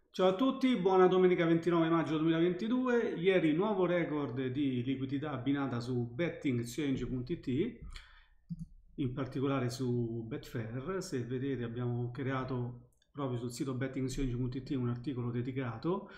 Ciao a tutti, buona domenica 29 maggio 2022. Ieri nuovo record di liquidità abbinata su bettingexchange.it, in particolare su Betfair. Se vedete abbiamo creato proprio sul sito bettingexchange.it un articolo dedicato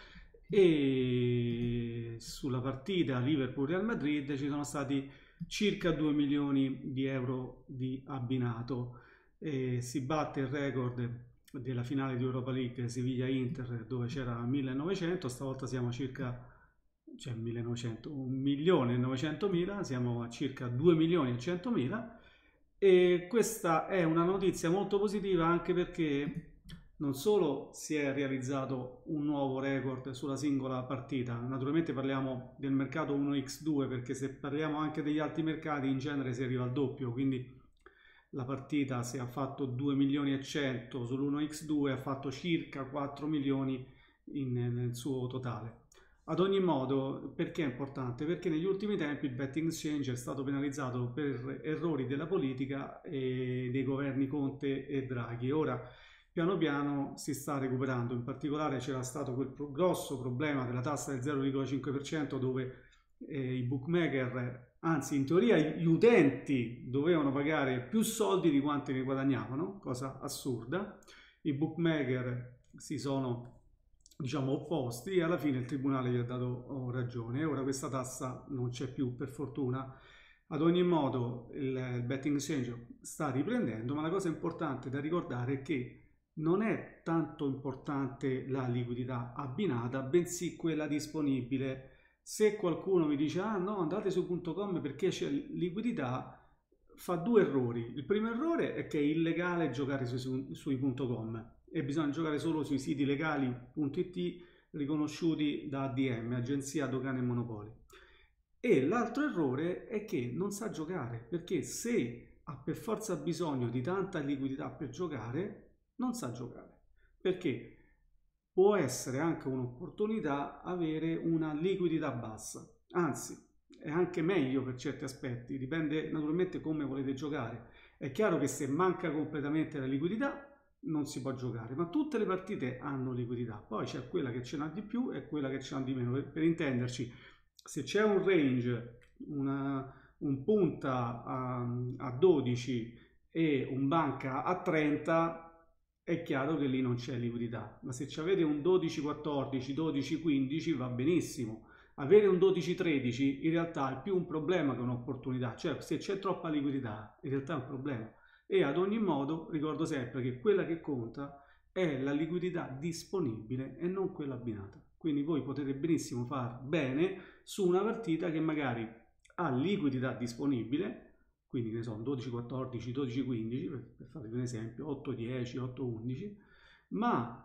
e sulla partita Liverpool-Real Madrid ci sono stati circa 2 milioni di euro di abbinato. Si batte il record della finale di Europa League Siviglia-Inter dove c'era 1900, stavolta siamo a circa, cioè 1900, 1.900.000, siamo a circa 2.100.000 e questa è una notizia molto positiva anche perché non solo si è realizzato un nuovo record sulla singola partita, naturalmente parliamo del mercato 1x2 perché se parliamo anche degli altri mercati in genere si arriva al doppio, quindi la partita se ha fatto 2 milioni e 100 sull'1x2 ha fatto circa 4 milioni nel suo totale. Ad ogni modo, perché è importante? Perché negli ultimi tempi il betting exchange è stato penalizzato per errori della politica e dei governi Conte e Draghi. Ora, piano piano si sta recuperando, in particolare c'era stato quel grosso problema della tassa del 0,5% dove i bookmaker, anzi in teoria gli utenti dovevano pagare più soldi di quanti ne guadagnavano, cosa assurda. I bookmaker si sono diciamo opposti e alla fine il tribunale gli ha dato ragione e ora questa tassa non c'è più per fortuna. Ad ogni modo il betting exchange sta riprendendo, ma la cosa importante da ricordare è che non è tanto importante la liquidità abbinata, bensì quella disponibile. Se qualcuno mi dice ah no andate su .com perché c'è liquidità, fa due errori. Il primo errore è che è illegale giocare sui .com e bisogna giocare solo sui siti legali.it riconosciuti da ADM, Agenzia Dogane e Monopoli. E l'altro errore è che non sa giocare, perché se ha per forza bisogno di tanta liquidità per giocare, non sa giocare. Perché può essere anche un'opportunità avere una liquidità bassa, anzi è anche meglio per certi aspetti, dipende naturalmente come volete giocare. È chiaro che se manca completamente la liquidità non si può giocare, ma tutte le partite hanno liquidità, poi c'è quella che ce n'ha di più e quella che ce n'ha di meno, per intenderci, se c'è un range, un punta a 12 e un banca a 30, è chiaro che lì non c'è liquidità, ma se avete un 12-14, 12-15 va benissimo. Avere un 12-13 in realtà è più un problema che un'opportunità, cioè se c'è troppa liquidità in realtà è un problema. E ad ogni modo ricordo sempre che quella che conta è la liquidità disponibile e non quella abbinata. Quindi voi potete benissimo far bene su una partita che magari ha liquidità disponibile, quindi che ne so, 12-14, 12-15, per farvi un esempio, 8-10, 8-11, ma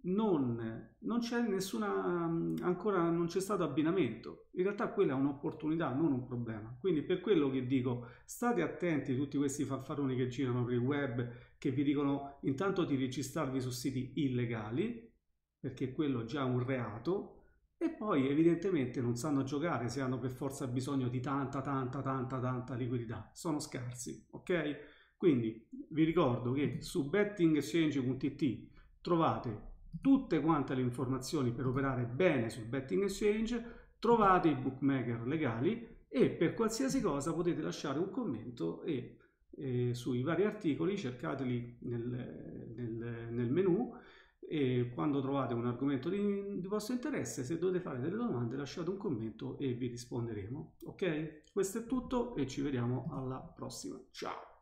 non c'è nessuna, ancora non c'è stato abbinamento. In realtà quella è un'opportunità, non un problema. Quindi per quello che dico, state attenti a tutti questi fanfaroni che girano per il web, che vi dicono intanto di registrarvi su siti illegali, perché quello è già un reato, e poi evidentemente non sanno giocare se hanno per forza bisogno di tanta liquidità. Sono scarsi, ok? Quindi vi ricordo che su bettingexchange.it trovate tutte quante le informazioni per operare bene sul betting exchange, trovate i bookmaker legali e per qualsiasi cosa potete lasciare un commento e sui vari articoli cercateli nel menu e quando trovate un argomento di vostro interesse, se dovete fare delle domande lasciate un commento e vi risponderemo. Ok? Questo è tutto e ci vediamo alla prossima. Ciao!